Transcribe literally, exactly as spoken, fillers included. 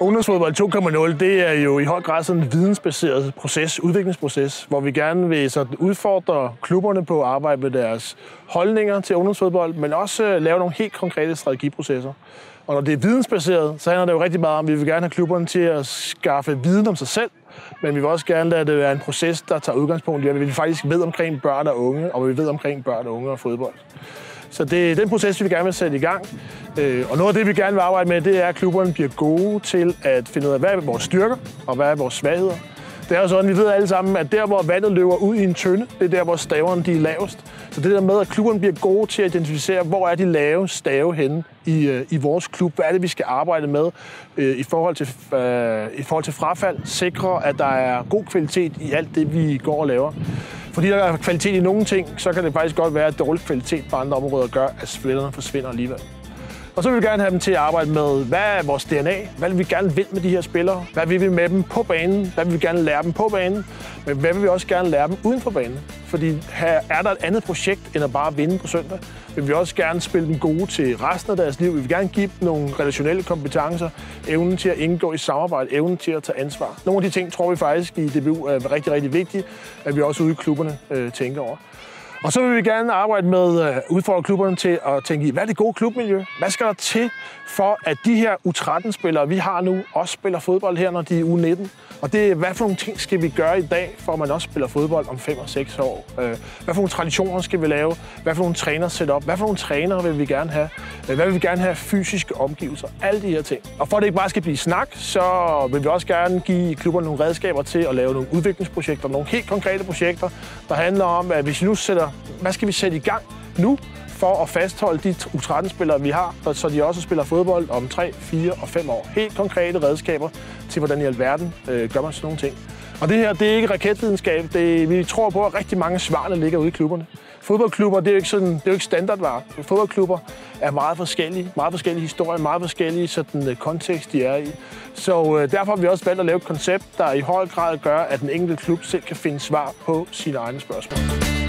Ungdomsfodbold to punkt nul, det er jo i høj grad sådan en vidensbaseret proces, udviklingsproces, hvor vi gerne vil sådan udfordre klubberne på at arbejde med deres holdninger til ungdomsfodbold, men også lave nogle helt konkrete strategiprocesser. Og når det er vidensbaseret, så handler det jo rigtig meget om, at vi vil gerne have klubberne til at skaffe viden om sig selv, men vi vil også gerne lade det være en proces, der tager udgangspunkt i, at vi faktisk ved omkring børn og unge, og vi ved omkring børn og unge og fodbold. Så det er den proces, vi gerne vil sætte i gang. Og noget af det, vi gerne vil arbejde med, det er, at klubberne bliver gode til at finde ud af, hvad er vores styrker og hvad er vores svagheder. Det er jo sådan, vi ved alle sammen, at der, hvor vandet løber ud i en tønde, det er der, hvor staverne de er lavest. Så det der med, at klubberne bliver gode til at identificere, hvor er de lave stave henne i, i vores klub. Hvad er det, vi skal arbejde med øh, i, forhold til, øh, i forhold til frafald. Sikre, at der er god kvalitet i alt det, vi går og laver. Fordi der er kvalitet i nogle ting, så kan det faktisk godt være, at dårlig kvalitet på andre områder gør, at spillerne forsvinder alligevel. Og så vil vi gerne have dem til at arbejde med, hvad er vores D N A? Hvad vil vi gerne vil med de her spillere? Hvad vil vi med dem på banen? Hvad vil vi gerne lære dem på banen? Men hvad vil vi også gerne lære dem uden for banen? Fordi her er der et andet projekt, end at bare vinde på søndag. Vil vi også gerne spille dem gode til resten af deres liv. Vi vil gerne give dem nogle relationelle kompetencer, evnen til at indgå i samarbejde, evnen til at tage ansvar. Nogle af de ting tror vi faktisk i D B U er rigtig, rigtig vigtige, at vi også ude i klubberne øh, tænker over. Og så vil vi gerne arbejde med at udfordre klubberne til at tænke i, hvad er det gode klubmiljø? Hvad skal der til for, at de her U tretten-spillere, vi har nu, også spiller fodbold her, når de er U nitten? Og det er, hvad for nogle ting skal vi gøre i dag, for at man også spiller fodbold om fem og seks år? Hvad for nogle traditioner skal vi lave? Hvad for nogle træner sætte op? Hvad for nogle trænere vil vi gerne have? Hvad vil vi gerne have fysiske omgivelser? Alle de her ting. Og for at det ikke bare skal blive snak, så vil vi også gerne give klubberne nogle redskaber til at lave nogle udviklingsprojekter, nogle helt konkrete projekter, der handler om, at hvis vi nu sætter, hvad skal vi sætte i gang nu, for at fastholde de U tretten-spillere, vi har, så de også spiller fodbold om tre, fire og fem år. Helt konkrete redskaber til, hvordan i alverden øh, gør man sådan nogle ting. Og det her, det er ikke raketvidenskab. Det, vi tror på, at rigtig mange svarene ligger ude i klubberne. Fodboldklubber, det er jo ikke, sådan, det er jo ikke standardvarer. Fodboldklubber er meget forskellige, meget forskellige historier, meget forskellige sådan, kontekst, de er i. Så øh, derfor har vi også valgt at lave et koncept, der i høj grad gør, at den enkelte klub selv kan finde svar på sine egne spørgsmål.